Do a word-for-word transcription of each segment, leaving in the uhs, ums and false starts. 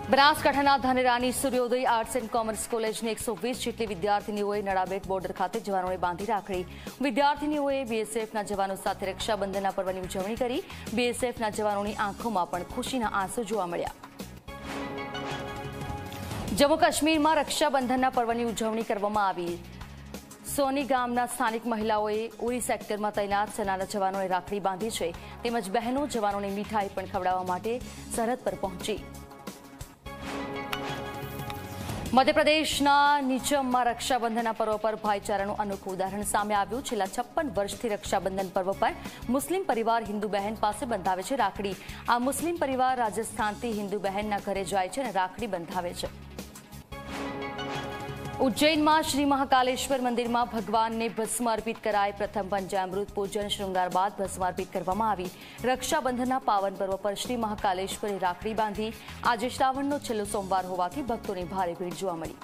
બનાસકાંઠાના ધાનેરાની સૂર્યોદય arts and commerce કોલેજની એકસો વીસ જેટલી વિદ્યાર્થીનીઓએ નડાબેટ બોર્ડર ખાતે જવાનોને બાંધી રાખડી. વિદ્યાર્થીનીઓએ બીએસએફના જવાનો સાથે રક્ષાબંધનના પર્વની ઉજવણી કરી. બીએસએફના જવાનોની આંખોમાં પણ ખુશીના આંસુ જોવા મળ્યા. જમ્મુ કાશ્મીરમાં રક્ષાબંધનના પર્વની ઉજવણી કરવામાં આવી. સોની ગામના સ્થાનિક મહિલાઓએ ઉરી સેક્ટરમાં તૈનાત સેનાના જવાનોને રાખડી બાંધી છે. તેમજ બહેનો જવાનોને મીઠાઈ પણ ખવડાવવા માટે સરહદ પર પહોંચી. મધ્યપ્રદેશના નીચમમાં રક્ષાબંધનના પર્વ પર ભાઈચારાનું અનોખું ઉદાહરણ સામે આવ્યું. છેલ્લા છપ્પન વર્ષથી રક્ષાબંધન પર્વ પર મુસ્લિમ પરિવાર હિન્દુ બહેન પાસે બંધાવે છે રાખડી. આ મુસ્લિમ પરિવાર રાજસ્થાનથી હિન્દુ બહેનના ઘરે જાય છે અને રાખડી બંધાવે છે. ઉજ્જૈનમાં શ્રી મહાકાલેશ્વર મંદિરમાં ભગવાનને ભસ્મ અર્પિત કરાય. પ્રથમ પંચામૃત પૂજન શૃંગાર બાદ ભસ્મ અર્પિત કરવામાં આવી. રક્ષાબંધનના પાવન પર્વ પર શ્રી મહાકાલેશ્વરે રાખડી બાંધી. આજે શ્રાવણનો છેલ્લો સોમવાર હોવાથી ભક્તોની ભારે ભીડ જોવા મળી.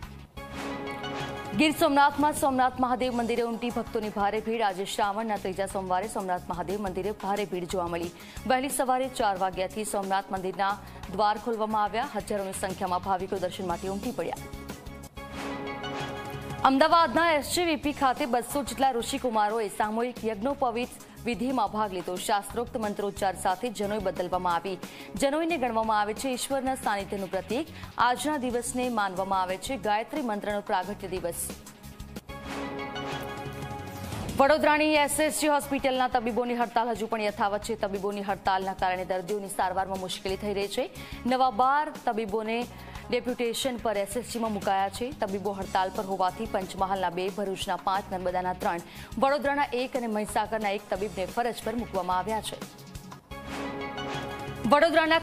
ગીર સોમનાથમાં સોમનાથ મહાદેવ મંદિરે ઉમટી ભક્તોની ભારે ભીડ. આજે શ્રાવણના ત્રીજા સોમવારે સોમનાથ મહાદેવ મંદિરે ભારે ભીડ જોવા મળી. વહેલી સવારે ચાર વાગ્યાથી સોમનાથ મંદિરના દ્વાર ખોલવામાં આવ્યા. હજારોની સંખ્યામાં ભાવિકો દર્શન માટે ઉમટી પડ્યા. અમદાવાદના એસજીવીપી ખાતે બસો જેટલા ઋષિકુમારોએ સામૂહિક યજ્ઞોપવિત વિધિમાં ભાગ લીધો. શાસ્ત્રોક્ત મંત્રોચ્ચાર સાથે જનોઈ બદલવામાં આવી. જનોઈને ગણવામાં આવે છે ઈશ્વરના સાનિધ્યનું પ્રતીક. આજના દિવસને માનવામાં આવે છે ગાયત્રી મંત્રનો પ્રાગટ્ય દિવસ. વડોદરાની એસએસજી હોસ્પિટલના તબીબોની હડતાલ હજુ પણ યથાવત છે. તબીબોની હડતાલના કારણે દર્દીઓની સારવારમાં મુશ્કેલી થઈ રહી છે. નવા બાર તબીબોને ડેપ્યુટેશન પર એસએસજીમાં મુકાયા છે. તબીબો હડતાલ પર હોવાથી પંચમહાલના બે, ભરૂચના પાંચ, નર્મદાના ત્રણ, વડોદરાના એક અને મહીસાગરના એક તબીબને ફરજ પર મૂકવામાં આવ્યા છે. વડોદરાના